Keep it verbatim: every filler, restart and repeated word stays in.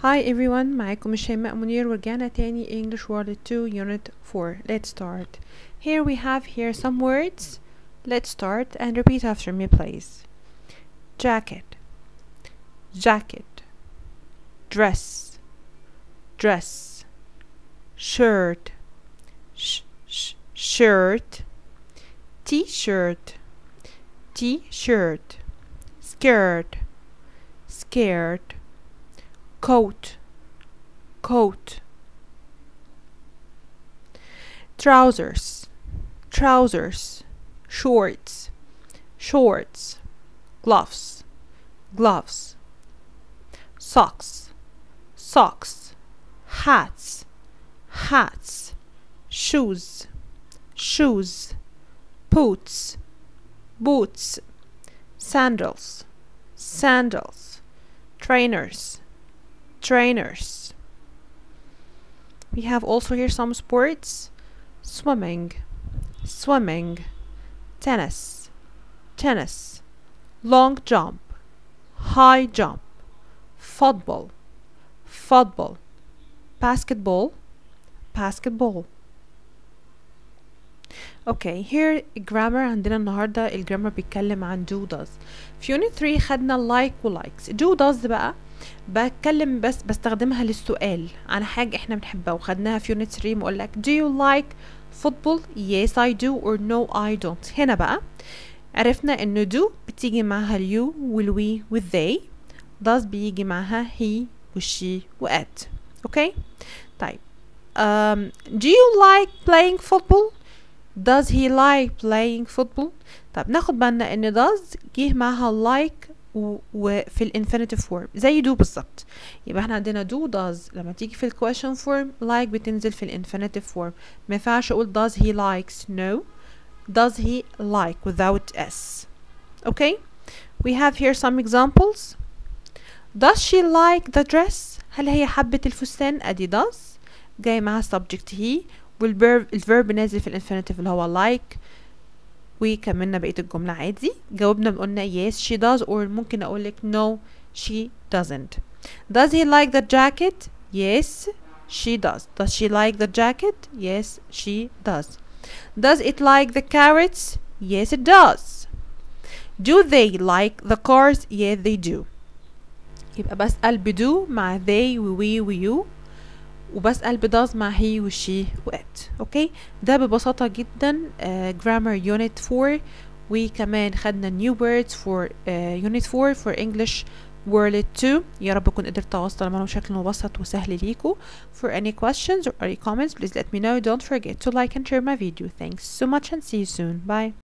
Hi everyone, معاكم الشيماء منير ورجعنا تاني English World two Unit four. Let's start. Here we have here some words. Let's start and repeat after me please. Jacket, jacket, dress, dress, shirt, sh sh shirt, t-shirt, t-shirt, skirt, scared, coat, coat, trousers, trousers, shorts, shorts, gloves, gloves, socks, socks, hats, hats, shoes, shoes, boots, boots, sandals, sandals, trainers, trainers. We have also here some sports: swimming, swimming, tennis, tennis, long jump, high jump, football, football, basketball, basketball. اوكي here grammar. عندنا النهارده الجرامر بيتكلم عن do does. في unit three خدنا like و likes. do does بقى بتكلم بس بستخدمها للسؤال عن حاجة احنا بنحبها وخدناها في unit three. بقولك do you like football? Yes I do or no I don't. هنا بقى عرفنا ان do بتيجي معها you والوي والthey. does بيجي معها he والshe وat. اوكي طيب um, do you like playing football? Does he like playing football? طب ناخد بالنا ان does جه معها like وفي الانفينيتيف فورم زي do بالظبط. يبقى احنا عندنا do does لما تيجي في الكويشن فورم like بتنزل في الانفينيتيف فورم. ما ينفعش اقول does he likes. No, does he like without s. Okay, we have here some examples. Does she like the dress? هل هي حبت الفستان؟ ادي does جاي معها subject he والverb الverb نازل في الانفينيتيف اللي هو like وكملنا بقية الجملة عادي. جاوبنا قلنا yes she does or ممكن أقولك no she doesn't. Does he like the jacket? Yes she does. Does she like the jacket? Yes she does. Does it like the carrots? Yes it does. Do they like the cars? Yes they do. يبقى بسأل بدو مع they و we و you وبسأل بداز مع he وشي وات. اوكي ده ببساطة جدا uh, grammar unit four. وكمان خدنا new words for uh, unit four for English world two. يا رب أكون قدرت أوصل معلومة بشكل مبسط وسهل ليكو. For any questions or any comments please let me know. Don't forget to like and share my video. Thanks so much and see you soon. Bye.